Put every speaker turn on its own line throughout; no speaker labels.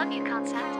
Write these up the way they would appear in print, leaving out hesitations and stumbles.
new concept.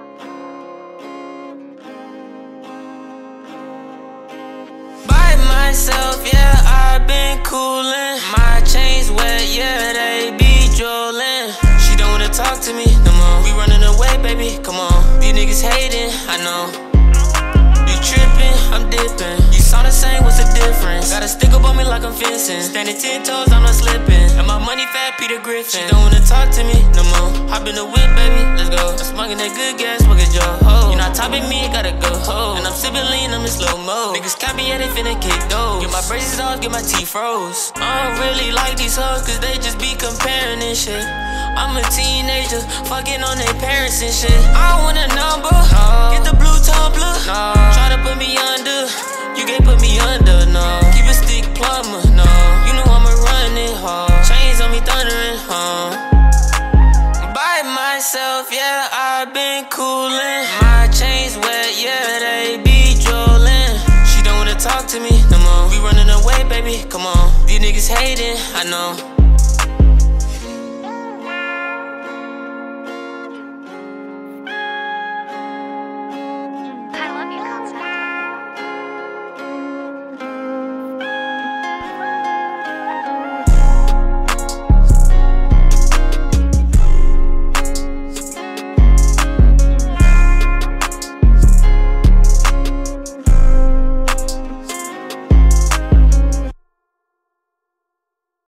By myself, yeah, I've been coolin'. My chains wet, yeah, they be drooling. She don't wanna talk to me no more. We running away, baby, come on. These niggas hating, I know. You trippin', I'm dippin'. You sound the same, what's the difference? Got a stick up on me like I'm fencing. Standing 10 toes, I'm not slipping. And my money fat, Peter Griffin. She don't wanna talk to me no more. Hop in the whip, baby, let's go. I'm smoking that good gas, smoking Joe Ho. You not topping me, gotta go ho. And I'm sipping lean, I'm in slow mo. Niggas copy, yeah, they finna kick those. Get my braces off, get my teeth froze. I don't really like these hoes, cause they just be comparing and shit. I'm a teenager, fucking on their parents and shit. I don't want a number, no. Get the blue tumbler, no. Try to put me under, you can't put me under, no. Keep a stick plumber, no. You know I'ma run it hard. Chains on me thundering, By myself, yeah, I've been coolin'. My chains wet, yeah, they be drooling. She don't wanna talk to me no more. We running away, baby, come on. These niggas hating, I know.